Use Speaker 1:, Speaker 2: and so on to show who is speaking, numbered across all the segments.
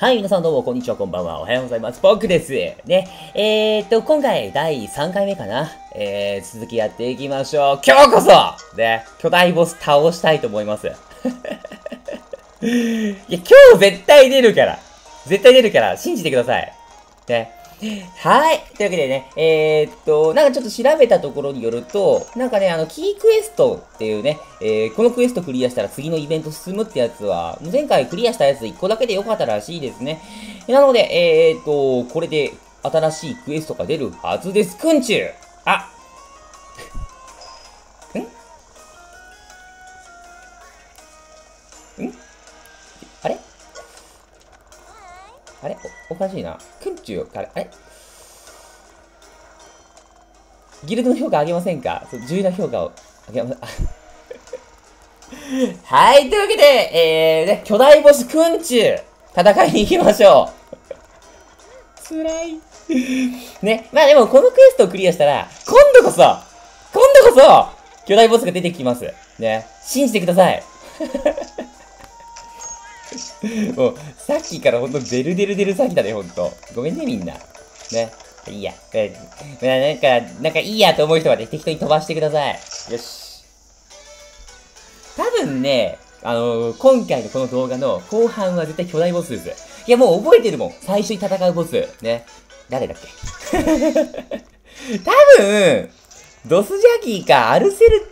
Speaker 1: はい、皆さんどうも、こんにちは、こんばんは。おはようございます。僕です。ね。今回、第3回目かな。続きやっていきましょう。今日こそね、巨大ボス倒したいと思います。いや、今日絶対出るから。絶対出るから、信じてください。ね。はい。というわけでね、なんかちょっと調べたところによると、なんかね、キークエストっていうね、このクエストクリアしたら次のイベント進むってやつは、前回クリアしたやつ1個だけでよかったらしいですね。なので、これで新しいクエストが出るはずです。昆虫あんあれあれ おかしいな。昆虫から、あれギルドの評価上げませんか？重要な評価を上げま、はい、というわけで、巨大ボス昆虫戦いに行きましょう。辛い。ね、まあでもこのクエストをクリアしたら、今度こそ、巨大ボスが出てきます。ね、信じてください。もう、さっきからほんとデル詐欺だね、ほんと。ごめんね、みんな。ね。いいや。なんかいいやと思う人はね、適当に飛ばしてください。よし。多分ね、今回のこの動画の後半は絶対巨大ボスです。いや、もう覚えてるもん。最初に戦うボス。ね。誰だっけ多分、ドスジャギーか、アルセル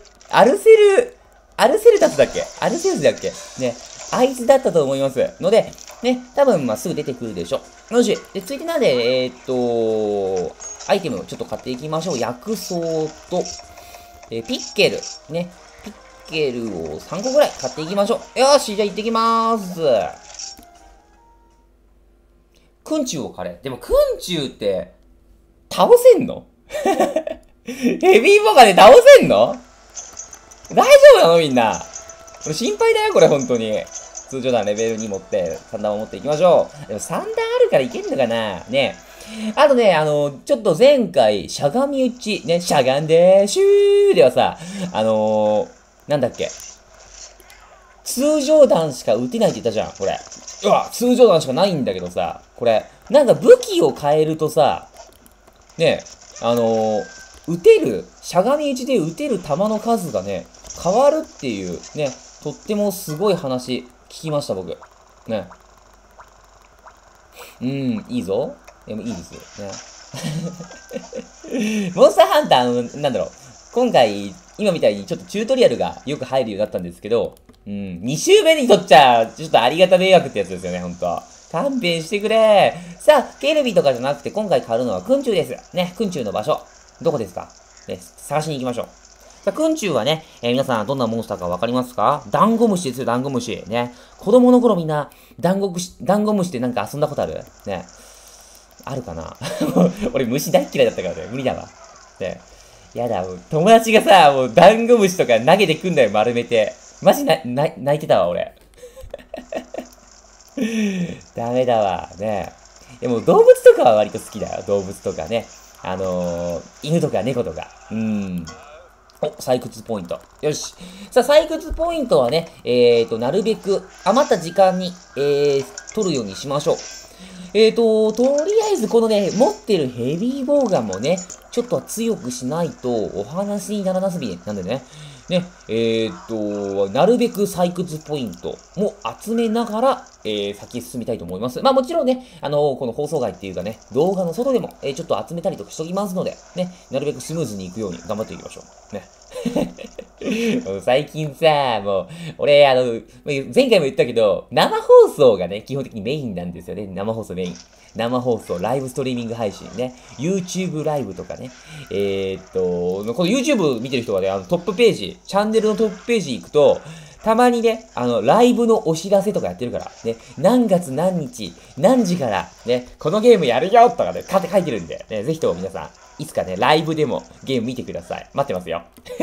Speaker 1: タスだっけアルセウスだっけね。あいつだったと思います。ので、ね、多分、まあ、すぐ出てくるでしょ。よし。で、ついてなんで、アイテムをちょっと買っていきましょう。薬草と、ピッケル。ね。ピッケルを3個ぐらい買っていきましょう。よーし、じゃあ行ってきまーす。昆虫を狩れ。でも、昆虫って、倒せんのヘビーボガで倒せんの大丈夫なのみんな。これ心配だよ、これ、本当に。通常弾レベル2持って、3弾を持っていきましょう。でも3弾あるからいけんのかなね。あとね、ちょっと前回、しゃがみ打ち、ね、しゃがんでーしゅーではさ、なんだっけ。通常弾しか撃てないって言ったじゃん、これ。うわ、通常弾しかないんだけどさ、これ、なんか武器を変えるとさ、ね、撃てる、しゃがみ打ちで撃てる弾の数がね、変わるっていう、ね、とってもすごい話、聞きました、僕。ね。いいぞ。でもいいですよ。ね。モンスターハンター、なんだろう。今回、今みたいにちょっとチュートリアルがよく入るようになったんですけど、2周目にとっちゃ、ちょっとありがた迷惑ってやつですよね、ほんと。勘弁してくれ。さあ、ケルビとかじゃなくて今回狩るのは昆虫です。ね、昆虫の場所。どこですかね、探しに行きましょう。さあ、昆虫はね、皆さんどんなモンスターかわかりますか？ダンゴムシですよ、ダンゴムシ。ね。子供の頃みんな、ダンゴムシってなんか遊んだことある？ね。あるかな俺虫大っ嫌いだったからね、無理だわ。ね。やだ、もう友達がさ、もうダンゴムシとか投げてくんだよ、丸めて。マジ泣いてたわ、俺。ダメだわ、ね。でも動物とかは割と好きだよ、動物とかね。犬とか猫とか。お、採掘ポイント。よし。さあ、採掘ポイントはね、なるべく余った時間に、取るようにしましょう。とりあえずこのね、持ってるヘビーボウガンもね、ちょっと強くしないとお話にならなすぎなんでね。ね、なるべく採掘ポイントも集めながら、先進みたいと思います。まあもちろんね、この放送外っていうかね、動画の外でも、ちょっと集めたりとかしときますので、ね、なるべくスムーズにいくように頑張っていきましょう。ね。最近さ、もう、俺、前回も言ったけど、生放送がね、基本的にメインなんですよね。生放送メイン。生放送、ライブストリーミング配信ね。YouTube ライブとかね。この YouTube 見てる人はね、トップページ、チャンネルのトップページ行くと、たまにね、ライブのお知らせとかやってるから、ね、何月何日、何時から、ね、このゲームやるよとかね、書いてるんで、ね、ぜひとも皆さん、いつかね、ライブでもゲーム見てください。待ってますよ。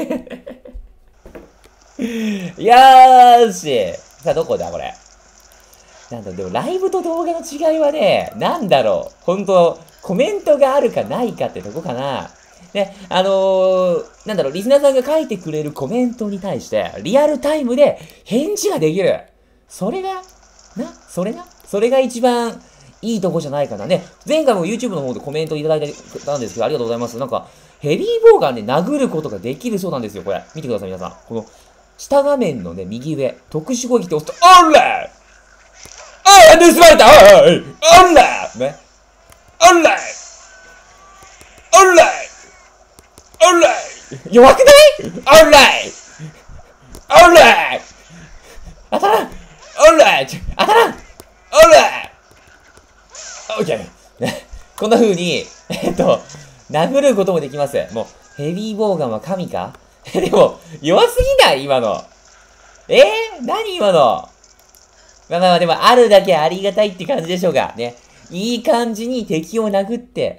Speaker 1: よーし。さあ、どこだ、これ。なんだ、でもライブと動画の違いはね、なんだろう。ほんと、コメントがあるかないかってとこかな。ね、なんだろう、リスナーさんが書いてくれるコメントに対して、リアルタイムで返事ができる。それそれが一番いいとこじゃないかなね。前回も YouTube の方でコメントいただいたんですけど、ありがとうございます。なんか、ヘビーボーガンで殴ることができるそうなんですよ、これ。見てください、皆さん。この、下画面のね、右上、特殊攻撃って押すと、おらああ盗まれたおいおらね。おらおらおら弱くないおらおら当たらんおら当たらんおらオッケーね。こんな風に、殴ることもできます。もう、ヘビーボーガンは神かでも、弱すぎない今の。何今のまあまあまあ、でも、あるだけありがたいって感じでしょうか。ね。いい感じに敵を殴って、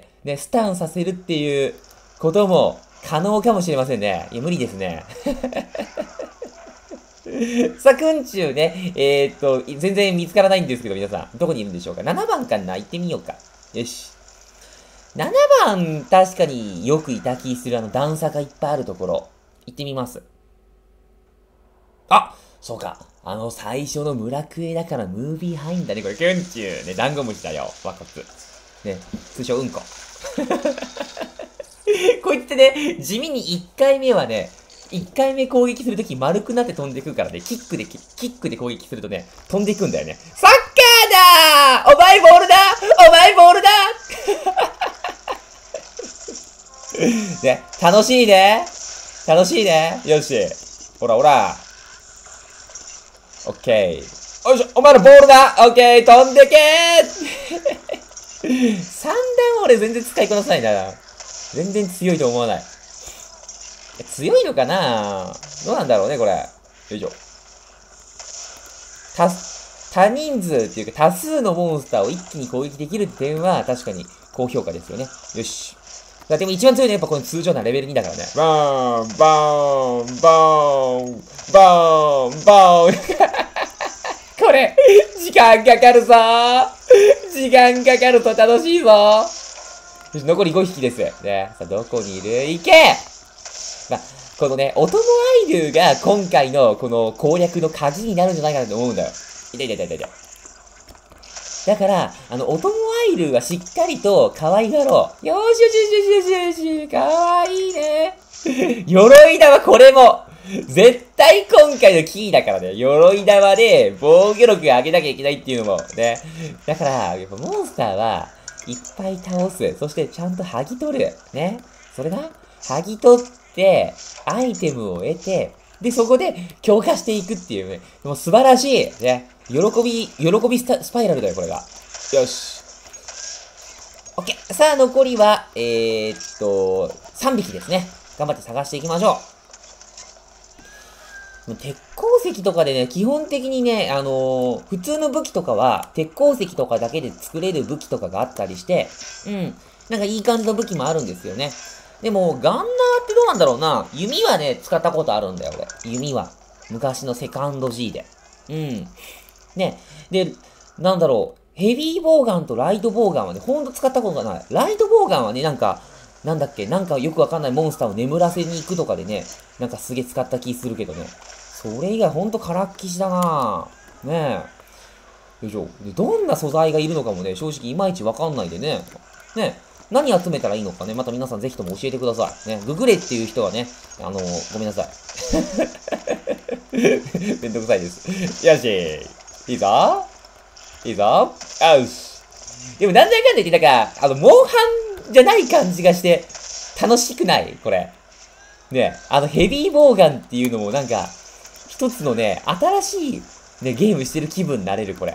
Speaker 1: ね、スタンさせるっていうことも可能かもしれませんね。いや、無理ですね。さあ、くんちゅうね、全然見つからないんですけど、皆さん、どこにいるんでしょうか。7番かな行ってみようか。よし。7番、確かによくいた気する段差がいっぱいあるところ。行ってみます。あ、そうか。最初の村クエだからムービー入んだね、これ。くんちゅう。ね、ダンゴムシだよ。わかつ。ね、通称うんこ。こいつってね、地味に1回目はね、1回目攻撃するとき丸くなって飛んでくるからね、キックで攻撃するとね、飛んでいくんだよね。サッカーだお前ボールだお前ボールだね、楽しいね楽しいねよし。ほらほら。オッケー。よいしょお前のボールだオッケー飛んでけー3段俺全然使いこなさないな。全然強いと思わない。強いのかなどうなんだろうね、これ。よいしょ。多人数っていうか多数のモンスターを一気に攻撃できるって点は確かに高評価ですよね。よし。でも一番強いのはやっぱこの通常なレベル2だからね。バーンバーンバーンバーンバーンこれ、時間かかるぞ時間かかると楽しいぞよし、残り5匹です。ね。さあ、どこにいるいけまあ、このね、オトモアイルが今回のこの攻略の鍵になるんじゃないかなと思うんだよ。痛い痛い痛い痛い。だから、オトモアイルはしっかりと可愛がろう。よーしよしよしよしよしよし、かわいいね。鎧玉これも、絶対今回のキーだからね。鎧玉で防御力上げなきゃいけないっていうのもね。だから、やっぱモンスターはいっぱい倒す。そしてちゃんと剥ぎ取る。ね。それな。剥ぎ取って、アイテムを得て、で、そこで強化していくっていうね。もう素晴らしい。ね。喜びスパイラルだよ、これが。よし。オッケー。さあ、残りは、3匹ですね。頑張って探していきましょう。鉄鉱石とかでね、基本的にね、普通の武器とかは、鉄鉱石とかだけで作れる武器とかがあったりして、なんかいい感じの武器もあるんですよね。でも、ガンナーってどうなんだろうな。弓はね、使ったことあるんだよ、俺。弓は。昔のセカンド G で。ね。で、なんだろう。ヘビーボーガンとライトボーガンはね、ほんと使ったことがない。ライトボーガンはね、なんかよくわかんないモンスターを眠らせに行くとかでね、なんかすげえ使った気するけどね。それ以外ほんとからっきしだなぁ。ねえ。よいしょ。で、どんな素材がいるのかもね、正直いまいちわかんないでね。ね何集めたらいいのかね、また皆さんぜひとも教えてください。ね、ググれっていう人はね、ごめんなさい。めんどくさいです。よし。いいぞ。いいぞ。よし。でもなんだかんだ言って、なんか、モンハンじゃない感じがして、楽しくないこれ。ね、ヘビーボーガンっていうのもなんか、一つのね、新しい、ね、ゲームしてる気分になれる、これ。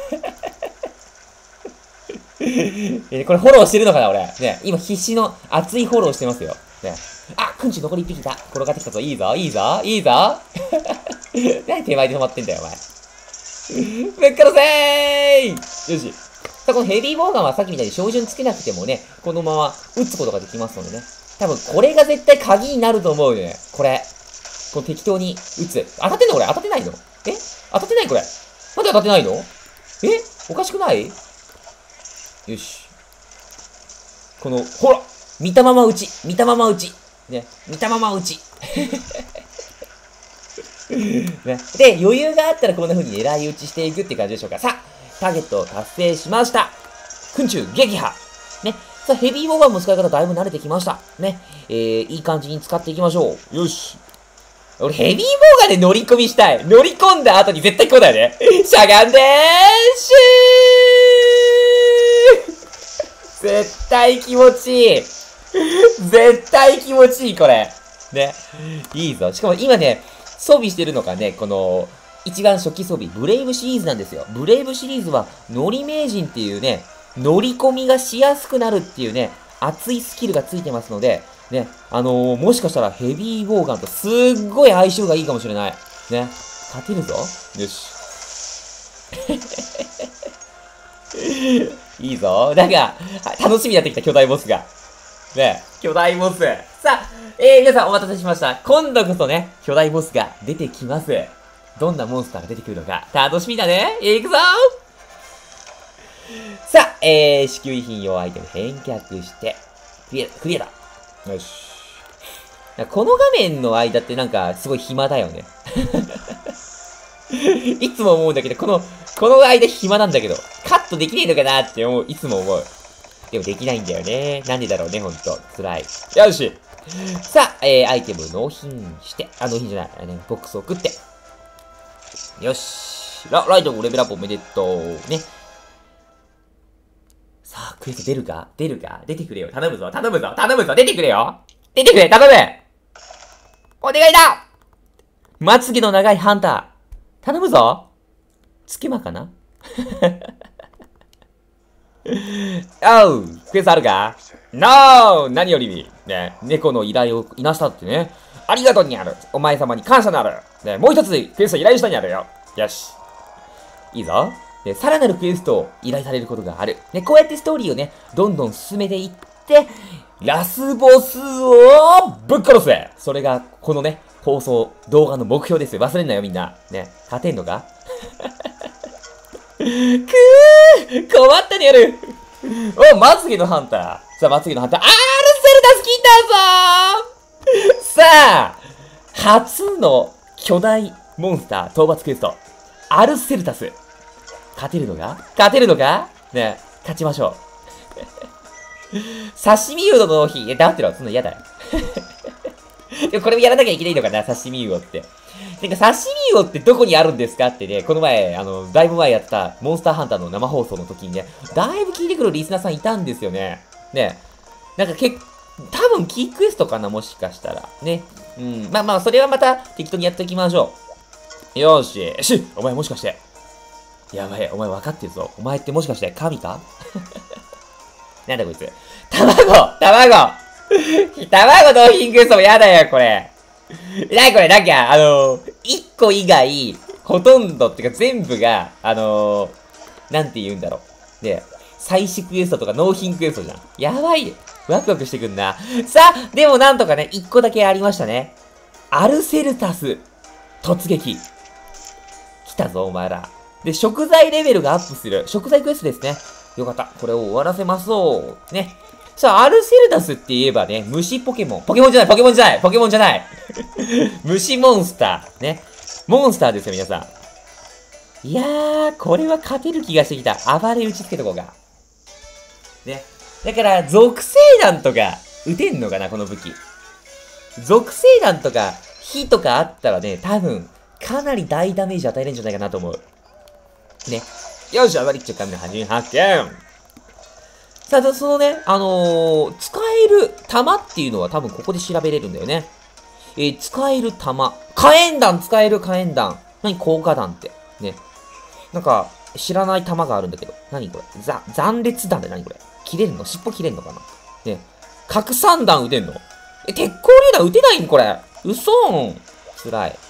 Speaker 1: これフォローしてるのかな、俺。ね、今必死の熱いフォローしてますよ。ね。あ、くんち残り1匹いた。転がってきたぞ。いいぞ、いいぞ、いいぞ。何手前で止まってんだよ、お前。ぶっ殺せーよし。さあ、このヘビーボーガンはさっきみたいに照準つけなくてもね、このまま撃つことができますのでね。多分、これが絶対鍵になると思うよね。これ。この適当に撃つ。当たってんのこれ当たってないの当たってないこれ。なんで当たってないのおかしくないよし。この、ほら見たまま撃ち見たまま撃ちね。見たまま撃ちね。で、余裕があったらこんな風に狙い撃ちしていくって感じでしょうか。さあ、 ターゲットを達成しました。空中撃破。ね。さあ、ヘビーボーガンも使い方だいぶ慣れてきました。ね。いい感じに使っていきましょう。よし。俺、ヘビーボーガンで乗り込みしたい。乗り込んだ後に絶対こうだよね。しゃがんでーシュー絶対気持ちいい。絶対気持ちいい、これ。ね。いいぞ。しかも今ね、装備してるのがね、この、一番初期装備、ブレイブシリーズなんですよ。ブレイブシリーズは、乗り名人っていうね、乗り込みがしやすくなるっていうね、熱いスキルがついてますので、ね、もしかしたらヘビーボーガンとすっごい相性がいいかもしれない。ね。勝てるぞ。よし。いいぞ。なんか、楽しみになってきた巨大ボスが。ね、巨大ボス。さあ、皆さんお待たせしました。今度こそね、巨大ボスが出てきます。どんなモンスターが出てくるのか、楽しみだね。いくぞさあ、支給品用アイテム返却して、クリアだ。よし。この画面の間ってなんか、すごい暇だよね。いつも思うんだけど、この間暇なんだけど、カットできねえのかなっていつも思う。でもできないんだよね。なんでだろうね、ほんと。辛い。よし。さあ、アイテム納品して、納品じゃない、ボックスを送って。よし。ライトもレベルアップおめでとう。ね。さあ、クエスト出るか出てくれよ。頼むぞ。出てくれよ。頼むお願いだまつげの長いハンター。頼むぞ。つけまかなおう、クエストあるか ?No! 何より、ね、猫の依頼をいなしたってね。ありがとうにある。お前様に感謝なる。ね、もう一つクエスト依頼したにあるよ。よし。いいぞ。で、さらなるクエストを依頼されることがある。ね、こうやってストーリーをね、どんどん進めていって、ラスボスをぶっ殺せ。それが、このね、放送、動画の目標ですよ。忘れんなよ、みんな。ね、勝てんのか困ったねやるお、まつげのハンター。さあ、まつげのハンター。アールセルタス来たぞさあ、初の巨大モンスター討伐クエスト。アルセルタス。勝てるのかね、勝ちましょう。刺身魚の納品。黙ってろ。そんな嫌だよ。でもこれもやらなきゃいけないのかな、刺身魚って。なんか刺身魚ってどこにあるんですかってね、この前、だいぶ前やってたモンスターハンターの生放送の時にね、だいぶ聞いてくるリスナーさんいたんですよね。ね。なんか多分キークエストかな、もしかしたら。ね。うん。まあ、それはまた適当にやっておきましょう。よーし。お前もしかして。やばい、お前分かってるぞ。お前ってもしかして神かなんだこいつ。卵納品クエストもやだよ、これ。なにこれ、なんか、1個以外、ほとんどってか全部が、なんて言うんだろう。で、採取クエストとか納品クエストじゃん。やばい。ワクワクしてくんな。さあ、でもなんとかね、1個だけありましたね。アルセルタス、突撃。来たぞ、お前ら。で、食材レベルがアップする。食材クエストですね。よかった。これを終わらせましょう。ね。さあ、アルセルタスって言えばね、虫ポケモン。ポケモンじゃない虫モンスター。ね。モンスターですよ、皆さん。いやー、これは勝てる気がしてきた。暴れ打ちつけとこうか。ね。だから、属性弾とか、撃てんのかな、この武器。属性弾とか、火とかあったらね、多分、かなり大ダメージ与えれるんじゃないかなと思う。ね。よし、暴れっちゃ神の初発見。さあ、そのね、使える弾っていうのは多分ここで調べれるんだよね。使える弾。火炎弾使える火炎弾。何効果弾って。ね。なんか、知らない弾があるんだけど。何これ残裂弾って何これ切れるの尻尾切れんのかなね。拡散弾撃てんの鉄鋼榴弾撃てないんこれ。嘘ん。辛い。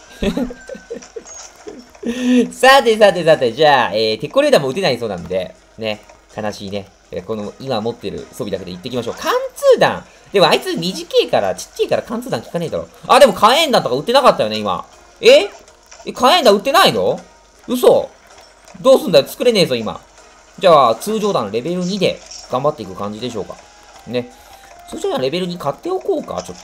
Speaker 1: さて、じゃあ、鉄鋼榴弾も撃てないそうなんで、ね。悲しいね。この、今持ってる装備だけで行ってきましょう。貫通弾でもあいつ短いから、ちっちゃいから貫通弾効かねえだろ。あ、でも火炎弾とか撃ってなかったよね、今。火炎弾撃ってないの嘘どうすんだよ、作れねえぞ、今。じゃあ、通常弾レベル2で頑張っていく感じでしょうか。ね。通常弾レベル2買っておこうか、ちょっ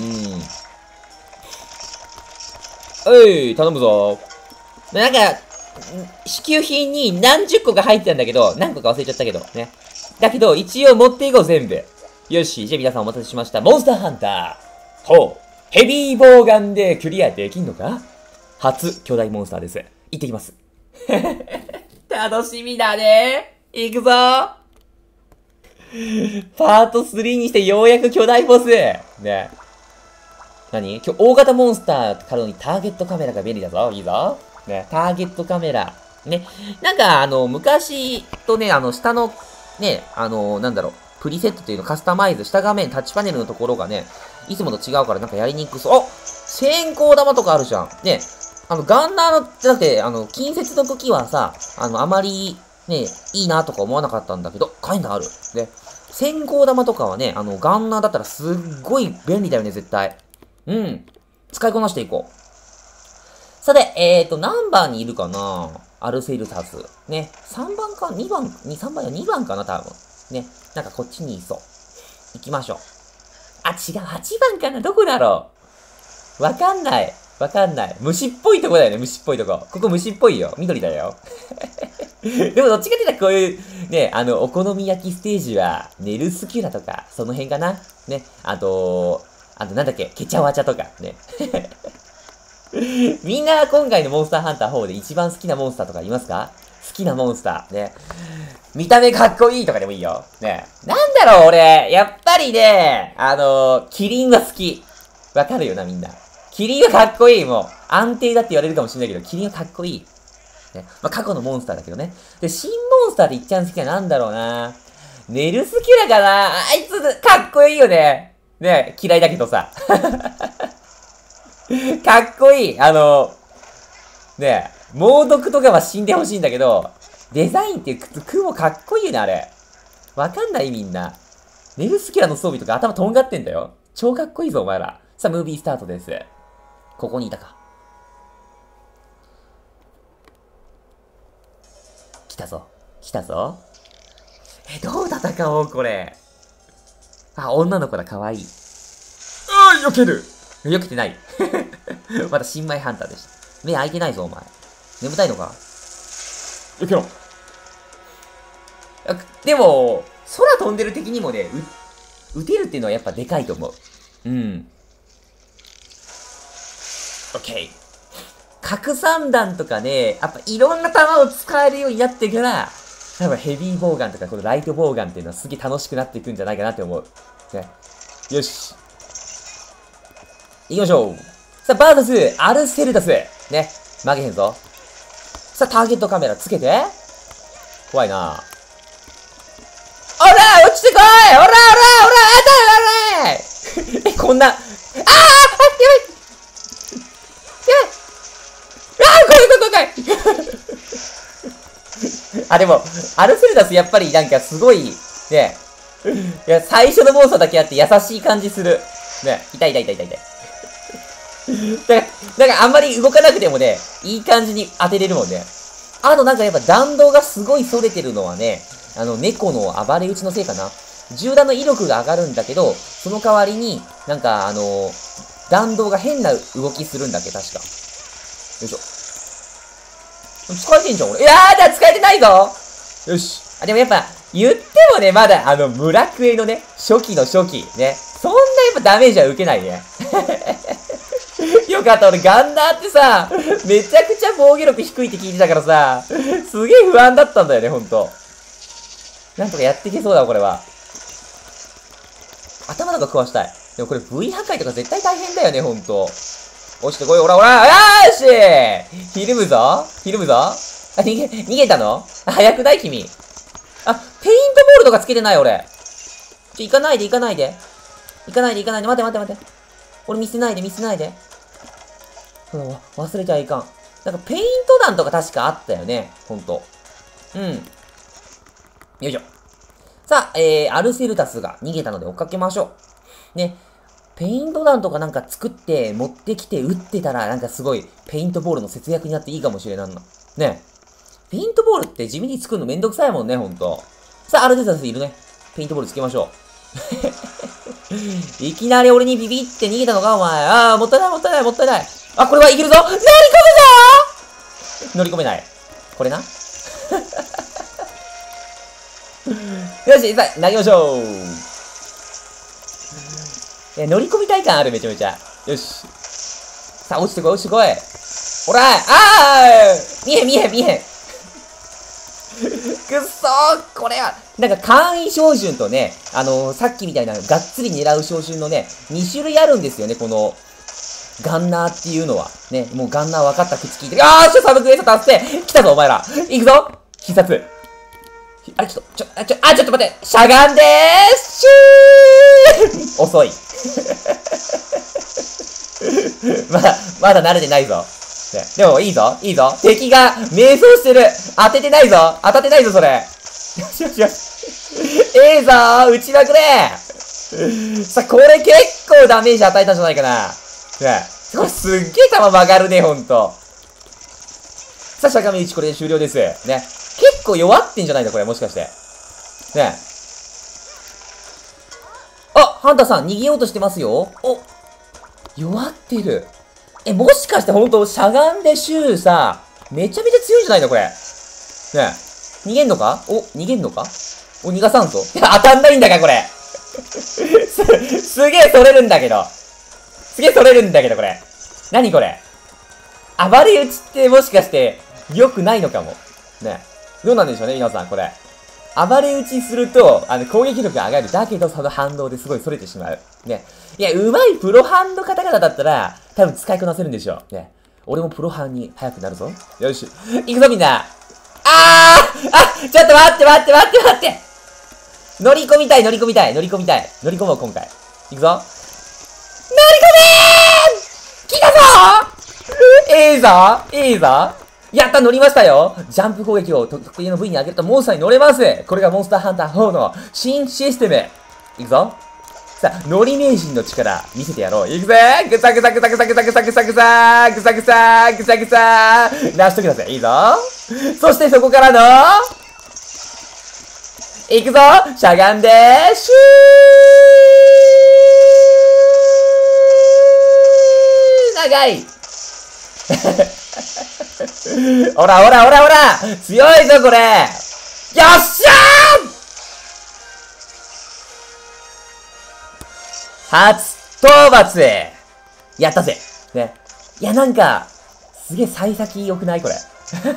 Speaker 1: と。頼むぞ。なんか、 支給品に何十個か入ってたんだけど、何個か忘れちゃったけど、ね。だけど、一応持っていこう、全部。よし、じゃあ皆さんお待たせしました。モンスターハンター。ほう。ヘビーボウガンでクリアできんのか？初巨大モンスターです。行ってきます。楽しみだね。行くぞ。パート3にしてようやく巨大ボス。ね。何？今日大型モンスターからにターゲットカメラが便利だぞ。いいぞ。ね。ターゲットカメラ。ね。なんか昔とね、下の、ね、なんだろう。プリセットっていうのカスタマイズ、下画面、タッチパネルのところがね、いつもと違うからなんかやりにくそう。あ！先行玉とかあるじゃん。ね。ガンナーの、じゃなくて、近接の時はさ、あまり、ね、いいなとか思わなかったんだけど、こういうのある。で、先行玉とかはね、ガンナーだったらすっごい便利だよね、絶対。うん。使いこなしていこう。さて、何番にいるかな？アルセルサス。ね。3番か ?2 番、3番や2番かな多分。ね。なんかこっちにいそう。行きましょう。あ、違う。8番かな？どこだろう？わかんない。わかんない。虫っぽいとこだよね、虫っぽいとこ。ここ虫っぽいよ。緑だよ。でもどっちかって言ったらこういう、ね、お好み焼きステージは、ネルスキュラとか、その辺かな。ね。あとなんだっけ、ケチャワチャとか、ね。みんな今回のモンスターハンター4で一番好きなモンスターとかいますか？好きなモンスター。ね。見た目かっこいいとかでもいいよ。ね。なんだろう、俺。やっぱりね、キリンは好き。わかるよな、みんな。キリンはかっこいい、もう。安定だって言われるかもしれないけど、キリンはかっこいい。ね。まあ、過去のモンスターだけどね。で、新モンスターでいっちゃん好きななんだろうな。ネルスキュラかな？あいつ、かっこいいよね。ね、嫌いだけどさ。かっこいい。ね、猛毒とかは死んでほしいんだけど、デザインっていう靴もかっこいいよね、あれ。わかんないみんな。ネルスキュラの装備とか頭とんがってんだよ。超かっこいいぞ、お前ら。さあ、ムービースタートです。ここにいたか。来たぞ。来たぞ。どう戦おう、これ。あ、女の子だ、かわいい。避ける。避けてない。まだ新米ハンターでした。目開いてないぞ、お前。眠たいのか？避けろ。でも、空飛んでる敵にもね、撃てるっていうのはやっぱでかいと思う。うん。オッケー。核散弾とかね、やっぱいろんな弾を使えるようになってから、多分ヘビーボウガンとかこのライトボウガンっていうのはすげえ楽しくなっていくんじゃないかなって思う。ね。よし。行きましょう。さあ、バーサス、アルセルダス。ね。負けへんぞ。さあ、ターゲットカメラつけて。怖いな。おら落ちてこいおらあたこんな、やばいあ、でも、アルセルダスやっぱりなんかすごい、ね、いや、最初のモンスターだけあって優しい感じする。ね、痛い。なんかあんまり動かなくてもね、いい感じに当てれるもんね。あとなんかやっぱ弾道がすごい逸れてるのはね、猫の暴れ打ちのせいかな。銃弾の威力が上がるんだけど、その代わりに、なんか弾道が変な動きするんだっけ、確か。よいしょ。使えてんじゃん、俺。いやー使えてないぞよし。あ、でもやっぱ、言ってもね、まだ、村クエのね、初期の初期、ね。そんなやっぱダメージは受けないね。よかった、俺ガンナーってさ、めちゃくちゃ防御力低いって聞いてたからさ、すげえ不安だったんだよね、ほんと。なんとかやっていけそうだ、これは。頭とか壊したい。でもこれ V 破壊とか絶対大変だよね、ほんと。落ちてこい、よらよーしひるむぞあ、逃げたの？早くない君。あ、ペイントボールとかつけてない、俺。行かないで。待て。俺見せないで。忘れちゃいかん。なんかペイント弾とか確かあったよね、ほんと。うん。よいしょ。さあ、アルセルタスが逃げたので追っかけましょう。ね。ペイント弾とかなんか作って持ってきて撃ってたらなんかすごいペイントボールの節約になっていいかもしれないな。ね。ペイントボールって地味に作るのめんどくさいもんね、ほんと。さあ、アルセルタスいるね。ペイントボールつけましょう。いきなり俺にビビって逃げたのか、お前。ああ、もったいない。あ、これはいけるぞ乗り込めない。 これな。よし、さあ、投げましょう。乗り込みたい感ある、めちゃめちゃ。よし。さあ、落ちてこい、落ちてこい。ほら、見えん。くっそー、これは、なんか簡易照準とね、さっきみたいながっつり狙う照準のね、2種類あるんですよね、この、ガンナーっていうのは。ね、もうガンナー分かった口聞いてる。サブクエスト達成来たぞ、お前ら。行くぞ必殺。あれ、ちょっと待って。しゃがんでーすシュー遅い。まだ慣れてないぞ。でも、いいぞ。敵が迷走してる。当たってないぞ、それ。よし。ぞー、撃ちまくれさあ、これ結構ダメージ与えたんじゃないかな。これすっげえ球曲がるね、ほんと。さあ、しゃがみ撃ちこれで終了です。ね。結構弱ってんじゃないのこれ、もしかして。ね。ハンターさん、逃げようとしてますよ。弱ってる。もしかしてほんと、しゃがんでシューさ、めちゃめちゃ強いんじゃないのこれ。ね。逃げんのか逃がさんぞ。当たんないんだか、これ。すげえそれるんだけど、これ。何これ。暴れ打ちってもしかして、良くないのかも。ね。どうなんでしょうね、皆さん、これ。暴れ打ちすると、攻撃力が上がる。だけど、その反動ですごい逸れてしまう。ね。いや、上手いプロハンド方々だったら、多分使いこなせるんでしょう。ね。俺もプロハンに早くなるぞ。よし。行くぞ、みんな。ちょっと待って。乗り込みたい。乗り込もう、今回。行くぞ。乗り込めー来たぞいいぞやった、乗りましたよ。ジャンプ攻撃を得意の部位に上げるとモンスターに乗れます。これがモンスターハンター4の新システム。いくぞ。さあ、乗り名人の力見せてやろう。いくぜぐさぐさ。成し遂げたぜ。いいぞ。そしてそこからの、いくぞしゃがんでシュー長いほら強いぞこれよっしゃー初討伐やったぜね。いやなんか、すげえ幸先良くないこれ。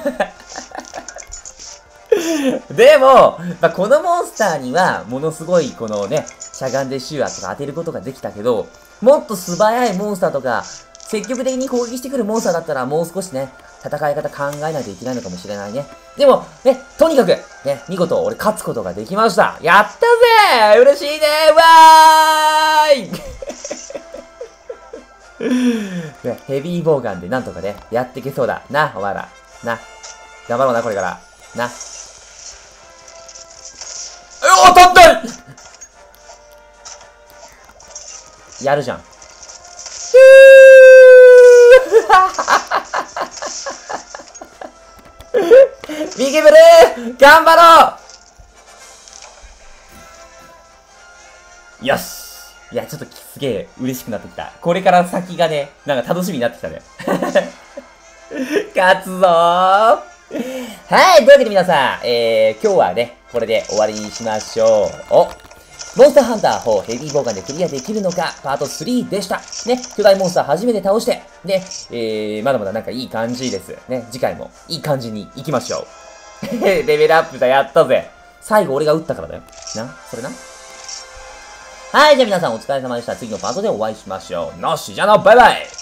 Speaker 1: でも、このモンスターには、ものすごい、このね、しゃがんでシュアとか当てることができたけど、もっと素早いモンスターとか、積極的に攻撃してくるモンスターだったら、もう少しね、戦い方考えないといけないのかもしれないね。でも、ね、とにかく、ね、見事、俺勝つことができました。やったぜ嬉しいねわーいね、ヘビーボウガンでなんとかね、やっていけそうだ。な、お前ら。な。頑張ろうな、これから。な。当たったやるじゃん。ビギブルー頑張ろうよしいや、ちょっとすげえ嬉しくなってきた。これから先がね、なんか楽しみになってきたね。勝つぞーはい、というわけで皆さん、今日はね、これで終わりにしましょう。モンスターハンター4ヘビーボウガンでクリアできるのか、パート3でした。ね、巨大モンスター初めて倒して、ね、まだまだなんかいい感じです。ね、次回もいい感じに行きましょう。レベルアップだ、やったぜ。最後俺が撃ったからだよ。それな。はい、じゃあ皆さんお疲れ様でした。次のパートでお会いしましょう。のっしじゃあの、バイバイ